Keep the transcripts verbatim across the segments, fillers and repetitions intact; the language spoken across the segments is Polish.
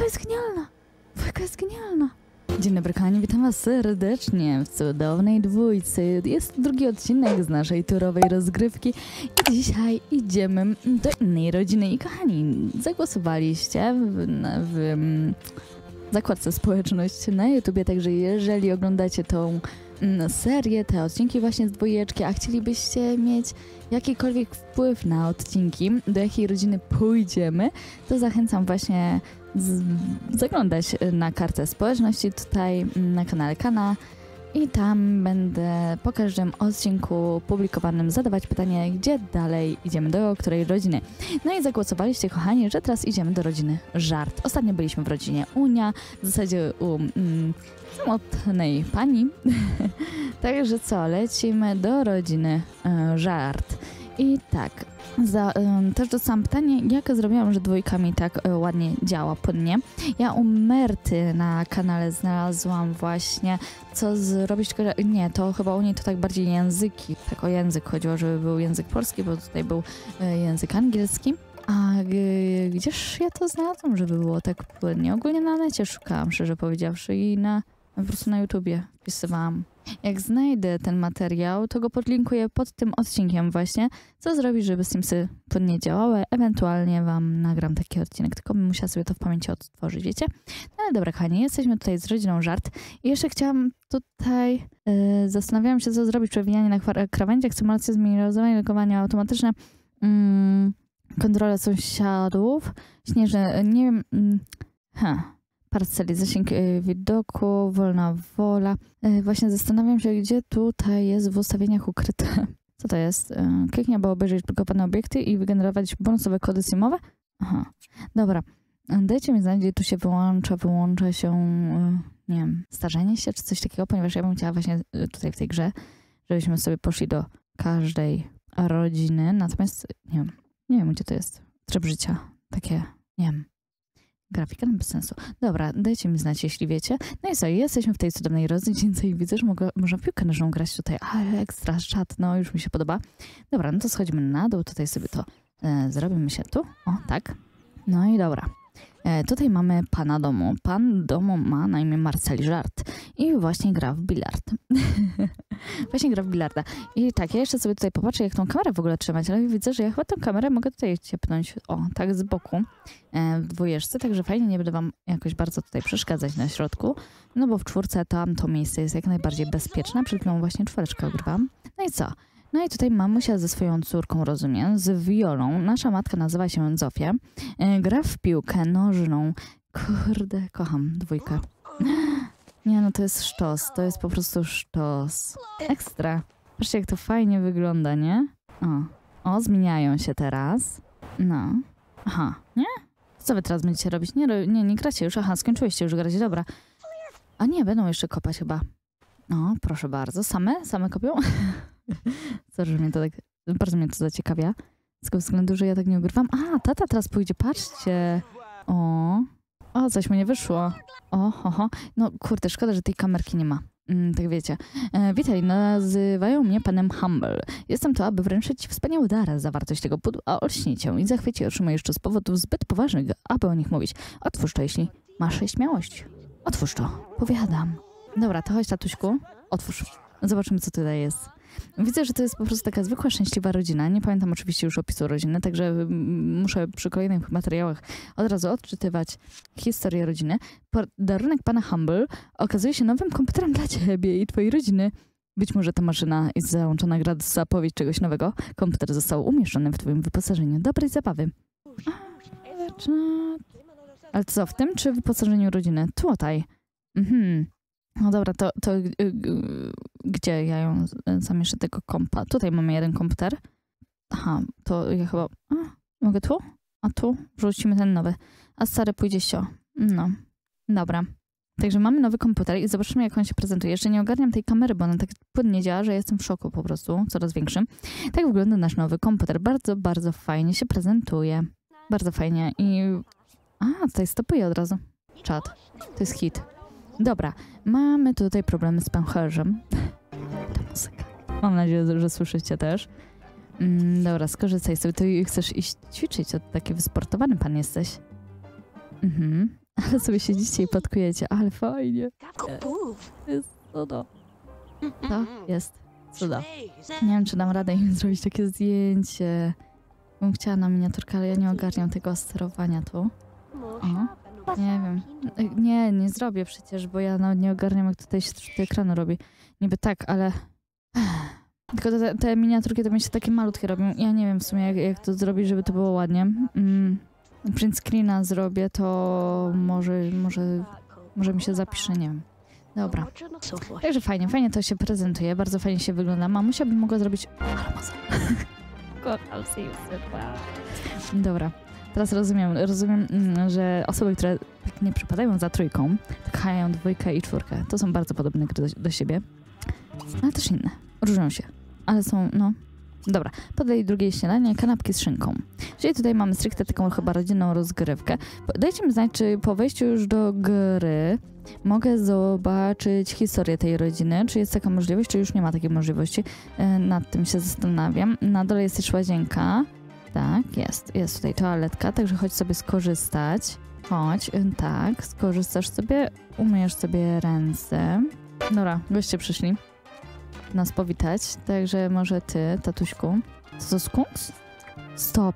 dwójka jest genialna! Dwójka jest genialna! Dzień dobry kochani, witam was serdecznie w cudownej dwójce. Jest to drugi odcinek z naszej turowej rozgrywki i dzisiaj idziemy do innej rodziny. I kochani, zagłosowaliście w, w, w zakładce społeczność na YouTubie, także jeżeli oglądacie tą serię, te odcinki właśnie z dwójeczki, a chcielibyście mieć jakikolwiek wpływ na odcinki, do jakiej rodziny pójdziemy, to zachęcam właśnie z, zaglądać na kartę społeczności tutaj na kanale Kana i tam będę po każdym odcinku publikowanym zadawać pytanie, gdzie dalej idziemy, do której rodziny. No i zagłosowaliście kochani, że teraz idziemy do rodziny Żart. Ostatnio byliśmy w rodzinie Unia, w zasadzie u mm, samotnej pani. Także co, lecimy do rodziny y, Żart. I tak, za, y, też dostałam pytanie, jak zrobiłam, że dwójka mi tak y, ładnie działa płynnie. Ja u Merty na kanale znalazłam właśnie, co zrobić, nie, to chyba u niej to tak bardziej języki, tak o język chodziło, żeby był język polski, bo tutaj był y, język angielski. A y, gdzież ja to znalazłam, żeby było tak płynnie? Ogólnie na necie szukałam, szczerze powiedziawszy, i na, po prostu na YouTubie wpisywałam. Jak znajdę ten materiał, to go podlinkuję pod tym odcinkiem właśnie, co zrobić, żeby Simsy płynnie działały. Ewentualnie wam nagram taki odcinek, tylko bym musiała sobie to w pamięci odtworzyć, wiecie? No ale dobra, kochani, jesteśmy tutaj z rodziną Żart i jeszcze chciałam tutaj, yy, zastanawiałam się, co zrobić, przewijanie na krawędziach, symulacje zmienilozowania, lokowanie automatyczne, yy, kontrolę sąsiadów, śnieżne, nie wiem, yy, ha. Parceli, zasięg y, widoku, wolna wola. Y, właśnie zastanawiam się, gdzie tutaj jest w ustawieniach ukryte. Co to jest? Y, kliknij, aby obejrzeć blokowane obiekty i wygenerować bonusowe kody simowe? Aha, dobra. Dajcie mi znać, gdzie tu się wyłącza, wyłącza się, y, nie wiem, starzenie się czy coś takiego, ponieważ ja bym chciała właśnie tutaj w tej grze, żebyśmy sobie poszli do każdej rodziny, natomiast nie wiem, nie wiem, gdzie to jest. Tryb życia, takie, nie wiem. Grafika bez sensu. Dobra, dajcie mi znać, jeśli wiecie. No i co, jesteśmy w tej cudownej rodzinie i widzę, że mogę, można w piłkę nożną grać tutaj, ale ekstra czat, no już mi się podoba. Dobra, no to schodzimy na dół, tutaj sobie to e, zrobimy się tu, o tak. No i dobra. E, tutaj mamy pana domu. Pan domu ma na imię Marceli Żart i właśnie gra w bilard. Właśnie gra w bilarda. I tak, ja jeszcze sobie tutaj popatrzę, jak tą kamerę w ogóle trzymać, ale widzę, że ja chyba tę kamerę mogę tutaj ciepnąć, o, tak z boku, e, w dwójeczce, także fajnie, nie będę wam jakoś bardzo tutaj przeszkadzać na środku, no bo w czwórce tam to miejsce jest jak najbardziej bezpieczne, przed chwilą właśnie czwóreczkę ogrywam. No i co? No i tutaj mamusia ze swoją córką, rozumiem, z Wiolą. Nasza matka nazywa się Zofia. E, gra w piłkę nożną. Kurde, kocham dwójkę. Nie, no to jest sztos. To jest po prostu sztos. Ekstra. Patrzcie, jak to fajnie wygląda, nie? O, o, zmieniają się teraz. No. Aha, nie? Co wy teraz będziecie robić? Nie, nie, nie gracie już. Aha, skończyłyście już grać, dobra. A nie, będą jeszcze kopać chyba. O, proszę bardzo. Same? Same kopią? Co, że mnie to tak... Bardzo mnie to zaciekawia. Z tego względu, że ja tak nie ogrywam. A, tata teraz pójdzie, patrzcie. O, o, coś mu nie wyszło. O, ho, ho. No kurde, szkoda, że tej kamerki nie ma. Mm, tak wiecie. E, witaj, nazywają mnie panem Humble. Jestem tu, aby wręczyć ci wspaniały dar. Zawartość tego pudła olśni cię i zachwyci otrzymujesz to z powodów zbyt poważnych, aby o nich mówić. Otwórz to, jeśli masz śmiałość. Otwórz to. Powiadam. Dobra, to chodź, tatuśku. Otwórz. Zobaczymy, co tutaj jest. Widzę, że to jest po prostu taka zwykła, szczęśliwa rodzina. Nie pamiętam oczywiście już opisu rodziny, także muszę przy kolejnych materiałach od razu odczytywać historię rodziny. Darunek pana Humble okazuje się nowym komputerem dla ciebie i twojej rodziny. Być może ta maszyna jest załączona gra zapowiedź czegoś nowego. Komputer został umieszczony w twoim wyposażeniu. Dobrej zabawy. Ale co, w tym czy w wyposażeniu rodziny? Tutaj. Mhm. No dobra, to, to y, y, gdzie ja ją zamieszczę tego kompa? Tutaj mamy jeden komputer. Aha, to ja chyba... A, mogę tu? A tu? Wrzucimy ten nowy. A stary pójdzie sio. No, dobra. Także mamy nowy komputer i zobaczymy, jak on się prezentuje. Jeszcze nie ogarniam tej kamery, bo ona tak płynnie działa, że jestem w szoku po prostu, coraz większym. Tak wygląda nasz nowy komputer. Bardzo, bardzo fajnie się prezentuje. Bardzo fajnie i... A, tutaj stopuje od razu. Czat. To jest hit. Dobra, mamy tutaj problemy z pęcherzem. Ta muzyka. Mam nadzieję, że słyszycie też. Mm, dobra, skorzystaj sobie. Ty chcesz iść ćwiczyć, to taki wysportowany pan jesteś. Mhm. Ale sobie siedzicie i plotkujecie, ale fajnie. Jest cudo. To jest cudo. Nie wiem, czy dam radę im zrobić takie zdjęcie. Bym chciała na miniaturkę, ale ja nie ogarniam tego sterowania tu. O, nie wiem. Nie, nie zrobię przecież, bo ja nawet nie ogarniam, jak tutaj się te ekranu robi. Niby tak, ale... Tylko te, te miniaturki to mi się takie malutkie robią. Ja nie wiem w sumie, jak, jak to zrobić, żeby to było ładnie. Mm. Print screena zrobię, to może, może, może mi się zapisze, nie wiem. Dobra. Także fajnie, fajnie to się prezentuje, bardzo fajnie się wygląda. Mamusia by mogła zrobić... Kocham się już. Dobra. Teraz rozumiem, rozumiem, że osoby, które tak nie przypadają za trójką, tak hają dwójkę i czwórkę. To są bardzo podobne gry do, do siebie, ale też inne. Różnią się, ale są, no... Dobra, podaj drugie śniadanie, kanapki z szynką. Czyli tutaj mamy stricte taką chyba rodzinną rozgrywkę. Dajcie mi znać, czy po wejściu już do gry mogę zobaczyć historię tej rodziny, czy jest taka możliwość, czy już nie ma takiej możliwości. Yy, nad tym się zastanawiam. Na dole jest też łazienka. Tak, jest. Jest tutaj toaletka, także chodź sobie skorzystać. Chodź, yy, tak, skorzystasz sobie, umyjesz sobie ręce. Dobra, goście przyszli nas powitać, także może ty, tatuśku. Co to skunks? Stop.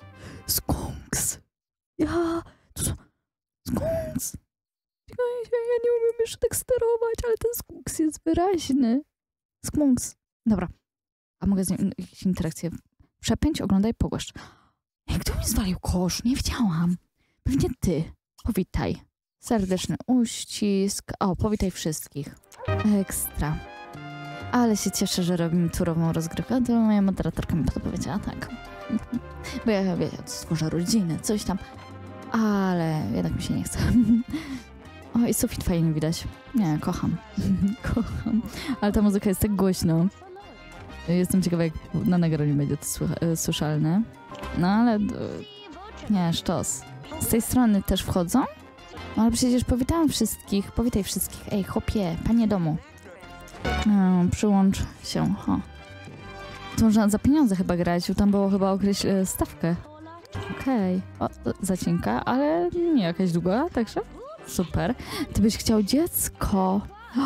Skunks. Ja, to są skunks. Ja nie umiem już tak sterować, ale ten skunks jest wyraźny. Skunks. Dobra. A mogę z nim jakieś interakcje? Przepędź, oglądaj, pogłaszcz. Jak kto mi zwalił kosz? Nie wiedziałam. Pewnie ty. Powitaj. Serdeczny uścisk. O, powitaj wszystkich. Ekstra. Ale się cieszę, że robimy turową rozgrywkę. To moja moderatorka mi podpowiedziała, tak. Bo ja wiem, stworzę rodzinę, coś tam. Ale jednak mi się nie chce. O, i sufit fajnie widać. Nie, kocham. Kocham. Ale ta muzyka jest tak głośno. Jestem ciekawa, jak na nagraniu będzie to słyszalne. No ale... Nie, sztos. Z tej strony też wchodzą? No ale przecież powitałam wszystkich. Powitaj wszystkich. Ej, chłopie, panie domu. No, przyłącz się. O. To można za pieniądze chyba grać, bo tam było chyba określ stawkę. Okej. Okay. Zacinka, ale nie jakaś długa, także super. Ty byś chciał dziecko.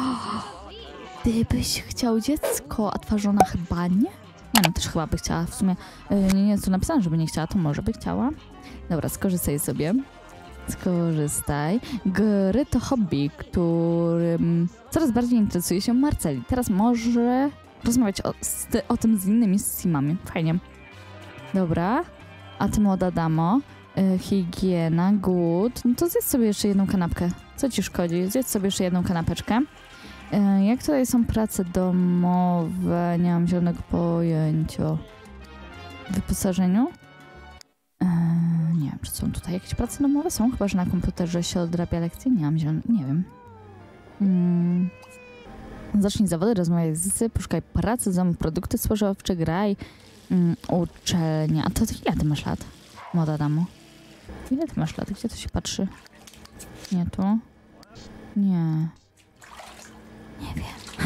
Ty byś chciał dziecko, a twa żona chyba nie? Nie no, też chyba by chciała. W sumie nie jest tu napisane, żeby nie chciała, to może by chciała. Dobra, skorzystaj sobie. Skorzystaj. Gry to hobby, którym coraz bardziej interesuje się Marceli. Teraz może rozmawiać o, o tym z innymi simami. Fajnie. Dobra. A ty, młoda damo, y, higiena, good. No to zjedz sobie jeszcze jedną kanapkę. Co ci szkodzi? Zjedz sobie jeszcze jedną kanapeczkę. Y, jak tutaj są prace domowe? Nie mam zielonego pojęcia. W wyposażeniu? Nie wiem, czy są tutaj jakieś prace domowe? Są chyba, że na komputerze się odrabia lekcje? Nie mam zielony, nie wiem. Hmm. Zacznij zawody, rozmawiaj z poszukaj pracy, zamów produkty spożywcze, graj, hmm, uczelnia. A to ile ty masz lat, młoda damo? Ile ty masz lat? Gdzie to się patrzy? Nie tu? Nie. Nie wiem.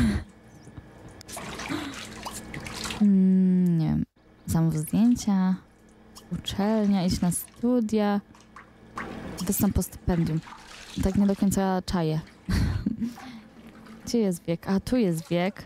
hmm, nie wiem. Zamów zdjęcia. Uczelnia, iść na studia. Występ po stypendium. Tak nie do końca czaję. Gdzie jest wiek? A, tu jest wiek.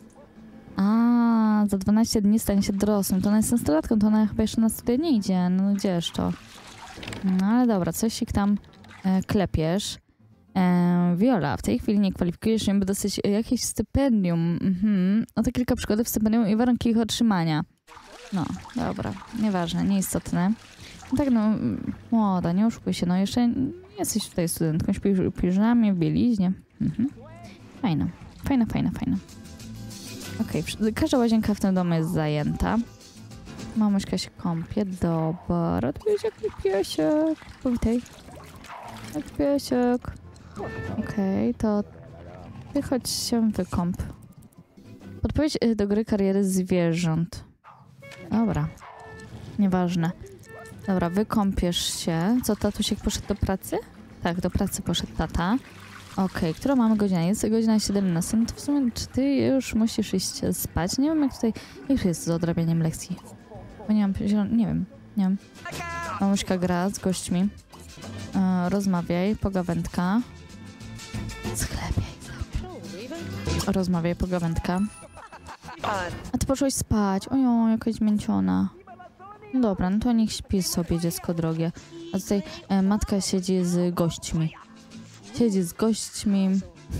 A, za dwanaście dni stanie się dorosłym. To ona jest nastolatką, to ona chyba jeszcze na studia nie idzie. No gdzież to? No ale dobra, coś ich tam e, klepiesz. E, Viola, w tej chwili nie kwalifikujesz się, by dostać jakieś stypendium. Mhm. No to kilka przykładów stypendium i warunki ich otrzymania. No, dobra, nieważne, nieistotne. No tak, no, młoda, nie oszukuj się, no jeszcze nie jesteś tutaj studentką, śpisz w piżamie, w bieliźnie. Mhm. Fajna, fajna, fajna, fajna. Okej, okay, każda łazienka w tym domu jest zajęta. Mamuśka się kąpie, dobra, tu jest jakiś piesiek. Powitaj. Jak piesiek. Okej, okay, to ty chodź się wykąp. Podpowiedź do gry kariery zwierząt. Dobra. Nieważne. Dobra, wykąpiesz się. Co, tatusiek poszedł do pracy? Tak, do pracy poszedł tata. Okej, okay, którą mamy godzinę? Jest godzina siedemnasta. No to w sumie, czy ty już musisz iść spać? Nie wiem, jak tutaj... Jak to jest z odrabianiem lekcji? Bo nie mam... Nie wiem. Nie wiem. Mamuśka gra z gośćmi. E, rozmawiaj, pogawędka. Sklepiaj. Rozmawiaj, pogawędka. A ty poszłeś spać. Ojo, jakaś zmęczona. No dobra, no to niech śpi sobie, dziecko drogie. A tutaj e, matka siedzi z gośćmi. Siedzi z gośćmi.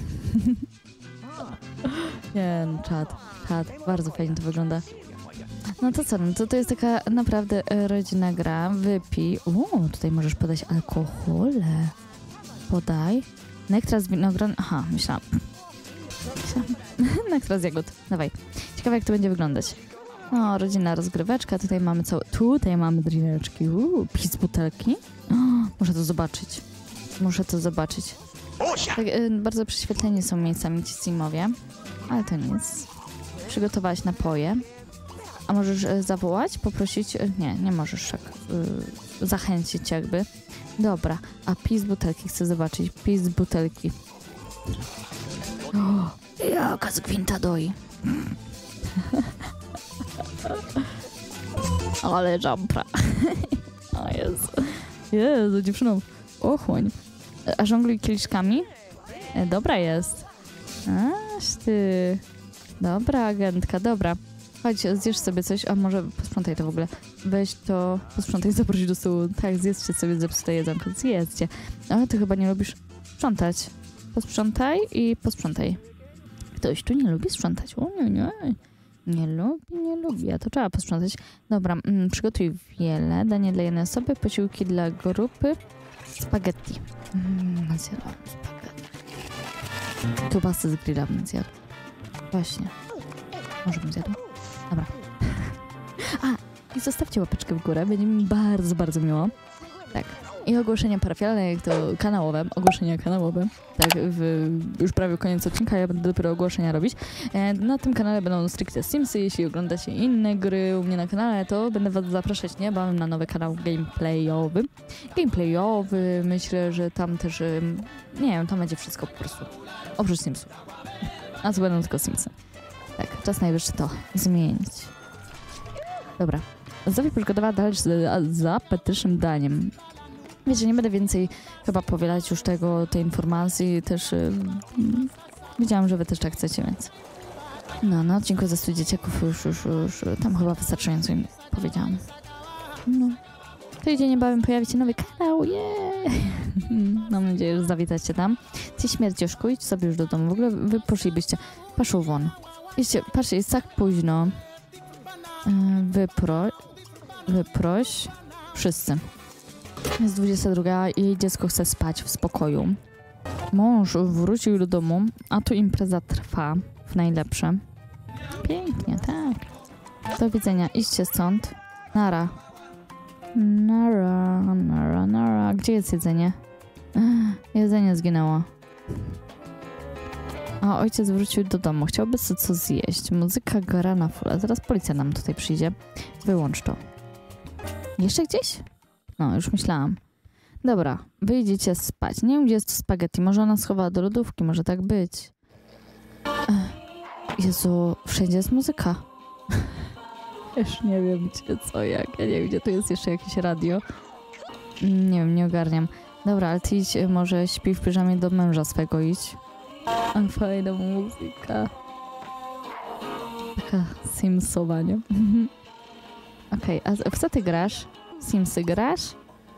Nie, no, czad, czad. Bardzo fajnie to wygląda. No to co, no to, to jest taka naprawdę e, rodzinna gra. Wypij. Uuu, tutaj możesz podać alkohole. Podaj. Nektar z winogron. Aha, myślałam. myślałam. Nektar z jagód. Dawaj. Ciekawe, jak to będzie wyglądać. O, rodzinna rozgryweczka. Tutaj mamy co? Tutaj mamy drineczki. Uuu, pij z butelki. O, muszę to zobaczyć. Muszę to zobaczyć. Tak, y, bardzo prześwietleni są miejscami ci simowie. Ale to nic. Przygotowałaś napoje. A możesz y, zawołać? Poprosić? Y, nie, nie możesz tak. Y, zachęcić jakby. Dobra. A pij z butelki. Chcę zobaczyć. Pij z butelki. O, jaka z gwinta doi. Ale żampra. O Jezu. Jezu, dziewczyną. Ochłoń. A żongluj kieliszkami? E, dobra jest. Aż ty. Dobra, agentka, dobra. Chodź, zjesz sobie coś, a może posprzątaj to w ogóle. Weź to, posprzątaj, zaproś do stołu. Tak, zjedzcie sobie zepsute jedzonko. Zjedzcie. Ale ty chyba nie lubisz sprzątać. Posprzątaj i posprzątaj. Ktoś tu nie lubi sprzątać. O nie, nie. Nie lubi, nie lubi. A to trzeba posprzątać. Dobra, mm, przygotuj wiele. Danie dla jednej osoby, posiłki dla grupy. Spaghetti. Mmm, zjadłam spaghetti. Kiełbasy z grilla bym zjadł. Właśnie. Może bym zjadł. Dobra. A, i zostawcie łapeczkę w górę. Będzie mi bardzo, bardzo miło. Tak. I ogłoszenia parafialne, jak to kanałowe. Ogłoszenia kanałowe. Tak, w, już prawie koniec odcinka, ja będę dopiero ogłoszenia robić. E, na tym kanale będą stricte Simsy. Jeśli oglądacie inne gry u mnie na kanale, to będę was zapraszać niebawem na nowy kanał gameplayowy. Gameplayowy, myślę, że tam też, nie wiem, tam będzie wszystko po prostu. Oprócz Simsów. A co będą tylko Simsy. Tak, czas najwyższy to zmienić. Dobra. Zoe przygotowała dalej z, z apetycznym daniem. Wiecie, nie będę więcej chyba powielać już tego, tej informacji. Też yy, widziałam, że wy też tak chcecie, więc... No, no, dziękuję za studię dzieciaków. Już, już, już tam chyba wystarczająco im powiedziałam. No. Tydzień niebawem pojawi się nowy kanał, yeah! Mam nadzieję, że zawitacie tam. Ty śmiercioszku, idź sobie już do domu. W ogóle wy poszlibyście. Paszą won. Idźcie, patrzcie, jest tak późno. Yy, wypro... Wyproś. Wszyscy. Jest dwudziesta druga i dziecko chce spać w spokoju. Mąż wrócił do domu, a tu impreza trwa w najlepsze. Pięknie, tak. Do widzenia, idźcie stąd. Nara. Nara, nara, nara. Gdzie jest jedzenie? Jedzenie zginęło. A ojciec wrócił do domu. Chciałby sobie co zjeść. Muzyka gra na full. Zaraz policja nam tutaj przyjdzie. Wyłącz to. Jeszcze gdzieś? No, już myślałam. Dobra, wyjdziecie spać. Nie wiem, gdzie jest spaghetti. Może ona schowała do lodówki, może tak być. Jezu, wszędzie jest muzyka. Już nie wiem, gdzie, co, jak. Ja nie wiem, gdzie tu jest jeszcze jakieś radio. Nie wiem, nie ogarniam. Dobra, ale ty idź, może śpi w piżamie do męża swego, idź. A fajna muzyka. Taka simsowa, nie? Okej, okay, a w co ty grasz? Simsy grasz?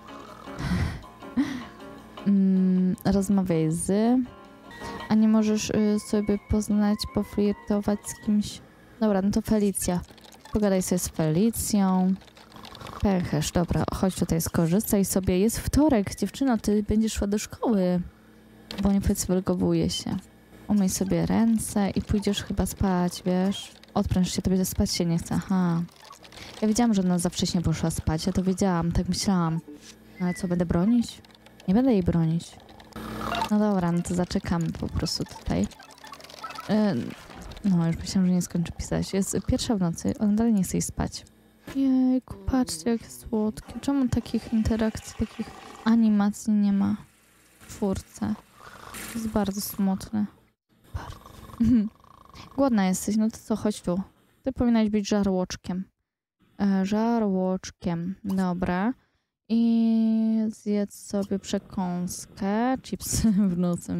mm, rozmawiaj z... A nie możesz y, sobie poznać, poflirtować z kimś? Dobra, no to Felicja. Pogadaj sobie z Felicją. Pęcherz, dobra, chodź tutaj, skorzystaj sobie. Jest wtorek, dziewczyno, ty będziesz szła do szkoły. Bo nie wylgowuje się. Umyj sobie ręce i pójdziesz chyba spać, wiesz? Odpręż się, tobie spać się nie chce, aha. Ja wiedziałam, że ona za wcześnie poszła spać, ja to wiedziałam, tak myślałam. No ale co, będę bronić? Nie będę jej bronić. No dobra, no to zaczekamy po prostu tutaj. Yy, no, już myślałam, że nie skończę pisać. Jest pierwsza w nocy, ona dalej nie chce jej spać. Jejku, patrzcie, jakie słodkie. Czemu takich interakcji, takich animacji nie ma w czwórce? To jest bardzo smutne. Bardzo. Głodna jesteś, no to co, chodź tu. Ty powinnaś być żarłoczkiem. E, żarłoczkiem, dobra. I zjedz sobie przekąskę, chipsy w nocy.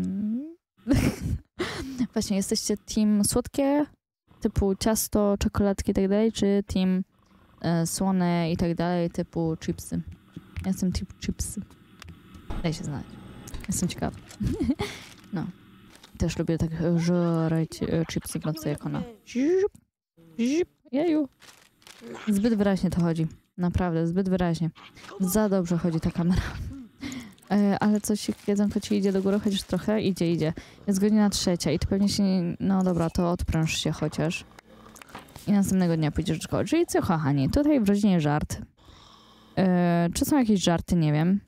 Właśnie, jesteście team słodkie, typu ciasto, czekoladki i tak dalej, czy team e, słone i tak dalej, typu chipsy? Ja jestem typ chipsy. Daj się znać. Jestem ciekawa. No. Też lubię tak żreć e, chipsy w nocy jak ona. Jeju. Zbyt wyraźnie to chodzi. Naprawdę, zbyt wyraźnie. Za dobrze chodzi ta kamera. E, ale coś, jedzonko ci idzie do góry, chociaż trochę? Idzie, idzie. Jest godzina trzecia i ty pewnie się nie... No dobra, to odpręż się chociaż. I następnego dnia pójdziesz do szkoły. Czyli co, kochani, tutaj w rodzinie żart. E, czy są jakieś żarty? Nie wiem.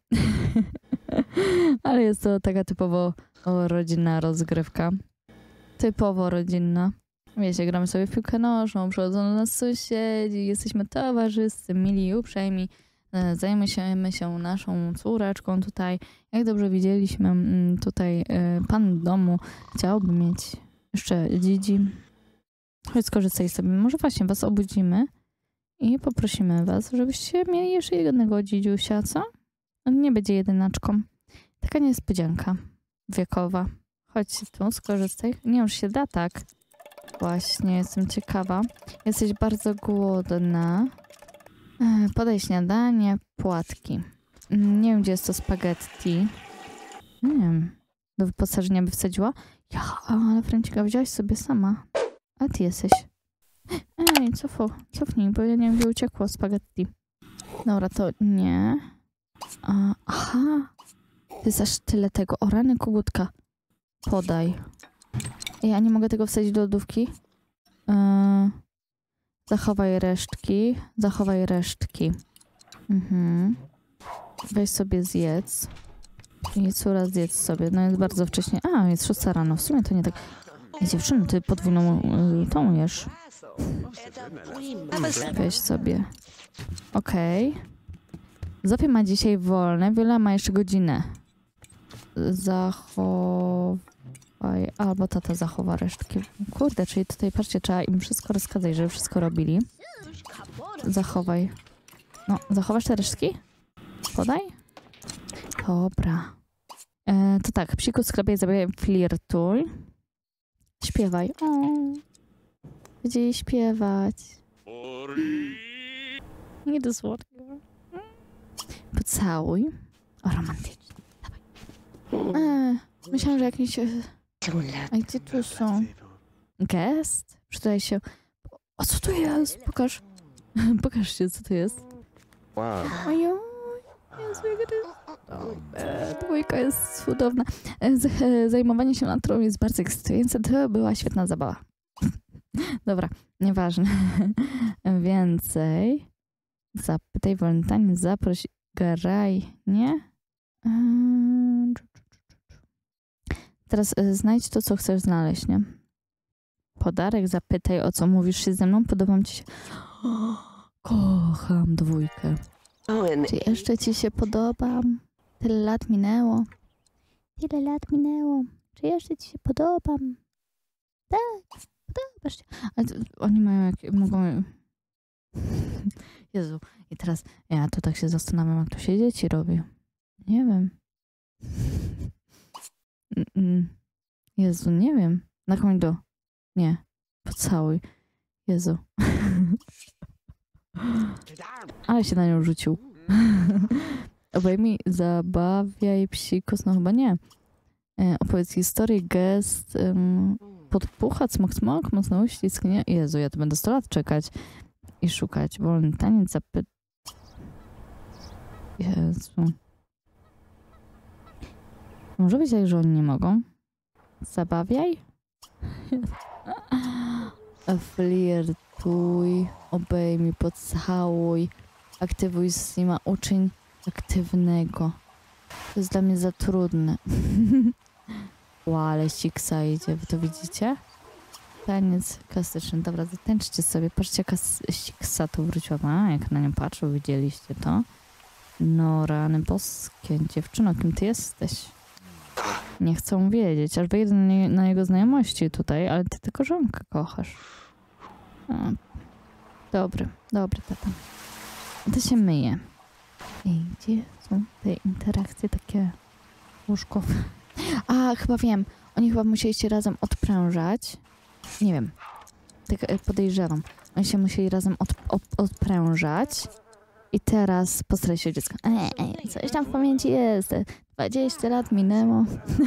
Ale jest to taka typowo rodzinna rozgrywka. Typowo rodzinna. Wiecie, gramy sobie w piłkę nożną, przychodzą do nas sąsiedzi, jesteśmy towarzyscy, mili i uprzejmi. Zajmujemy się naszą córeczką tutaj. Jak dobrze widzieliśmy, tutaj pan domu chciałby mieć jeszcze dzidzi. Chodź, skorzystaj sobie. Może właśnie was obudzimy i poprosimy was, żebyście mieli jeszcze jednego dzidziusia, co? On nie będzie jedynaczką. Taka niespodzianka wiekowa. Chodź tu, skorzystaj. Nie już się da tak. Właśnie, jestem ciekawa. Jesteś bardzo głodna. Podaj śniadanie, płatki. Nie wiem, gdzie jest to spaghetti. Nie wiem. Do wyposażenia by wsadziła? Ja, ale Francika, wziąłeś sobie sama. A ty jesteś. Ej, cofu, cofnij, bo ja nie wiem, gdzie uciekło spaghetti. Dobra, to nie. A, aha. To jest aż tyle tego. O, rany kogutka. Podaj. Ja nie mogę tego wsadzić do lodówki. Yy, zachowaj resztki. Zachowaj resztki. Mhm. Weź sobie zjedz. I córa zjedz sobie. No jest bardzo wcześnie. A, jest szósta rano. W sumie to nie tak. Ej, dziewczyny, ty podwójną yy, tą jesz. Weź sobie. Okej. Okay. Zofia ma dzisiaj wolne. Wiola ma jeszcze godzinę. Zachowaj. Albo tata zachowa resztki. Kurde, czyli tutaj, patrzcie, trzeba im wszystko rozkazać, żeby wszystko robili. Zachowaj. No, zachowasz te resztki? Podaj? Dobra. E, to tak, psiku, sklepie, zabijaj, flirtuj. Śpiewaj. O, będzie jej śpiewać. Nie do słodkiego. Pocałuj. O, romantycznie. Dawaj. E, myślałam, że jakieś... A gdzie tu są? Gest? Przydaje się... O, co to jest? Pokaż. Pokażcie, co to jest. Wow. Ojoj. Jezu, jaka to jest... Dwójka jest cudowna. Z, zajmowanie się naturą jest bardzo ekscytujące. To była świetna zabawa. Dobra, nieważne. Więcej. Zapytaj Walentine, zaproś, garaj, nie? Teraz y, znajdź to, co chcesz znaleźć, nie? Podarek, zapytaj, o co mówisz się ze mną, podobam ci się... O, kocham dwójkę. Czy jeszcze ci się podobam? Tyle lat minęło. Tyle lat minęło. Czy jeszcze ci się podobam? Tak, podobasz się. Ale to, oni mają jak... mogą... Jezu. I teraz ja to tak się zastanawiam, jak to się dzieci robi. Nie wiem. Jezu, nie wiem. Nakłoń do... Nie. Pocałuj. Jezu. Ale się na nią rzucił. Obejmij, zabawiaj psikus. No chyba nie. E, opowiedz historię, gest, um, podpucha, smok, smok, mocno uścisk, nie? Jezu, ja to będę sto lat czekać i szukać. Wolny taniec, zapyt... Jezu. Może być tak, że oni nie mogą? Zabawiaj? Flirtuj, obejmij, pocałuj, aktywuj Sima, uczyń aktywnego. To jest dla mnie za trudne. Ła, ale ściksa idzie, wy to widzicie? Taniec klasyczny. Dobra, zatańczcie sobie. Patrzcie, jaka ściksa tu wróciła. A, jak na nią patrzył, widzieliście to? No, rany boskie. Dziewczyno, kim ty jesteś? Nie chcą wiedzieć, aż wyjdę na, nie, na jego znajomości tutaj, ale ty tylko żonkę kochasz. A, dobry, dobry tata. To się myje. Ej, gdzie są te interakcje takie łóżkowe? A, chyba wiem. Oni chyba musieli się razem odprężać. Nie wiem. Tak e, podejrzewam. Oni się musieli razem od, od, odprężać. I teraz postaraj się dziecko. Ej, ej, coś tam w pamięci jest. dwadzieścia lat minęło.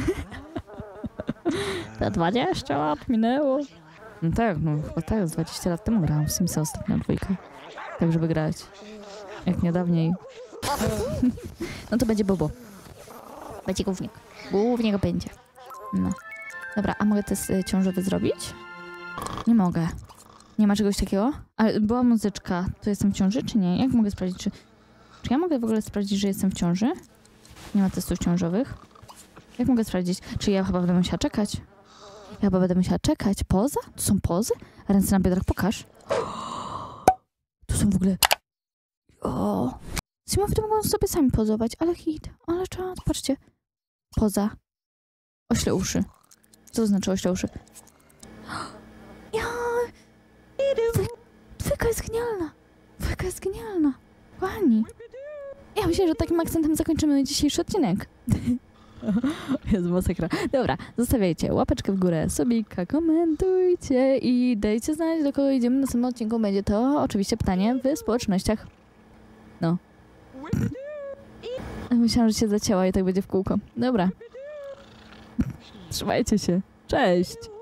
To dwadzieścia lat minęło. No tak, no chyba tak, z dwadzieścia lat temu grałam w Simsa ostatnio dwójkę. Tak, żeby grać. Jak nie dawniej. No to będzie Bobo. Będzie głównik. Głównie będzie. No. Dobra, a mogę test y, ciążowy zrobić? Nie mogę. Nie ma czegoś takiego? Ale była muzyczka. To jestem w ciąży, czy nie? Jak mogę sprawdzić, czy... Czy ja mogę w ogóle sprawdzić, że jestem w ciąży? Nie ma testów ciążowych. Jak mogę sprawdzić? Czy ja chyba będę musiała czekać? Ja chyba będę musiała czekać. Poza? To są pozy? Ręce na biodrach, pokaż. To są w ogóle... O. Simowy to mogą sobie sami pozować, ale hit. Ale czad, patrzcie. Poza. Ośle uszy. Co to znaczy ośle uszy? Ja... Dwójka jest genialna. Dwójka jest genialna. Kochani. Ja myślę, że takim akcentem zakończymy dzisiejszy odcinek. Jest masakra. Dobra, zostawiajcie łapeczkę w górę, subika, komentujcie i dajcie znać, do kogo idziemy. Na następnym odcinku będzie to oczywiście pytanie w społecznościach. No. Myślałam, że się zacięła i tak będzie w kółko. Dobra. Trzymajcie się. Cześć!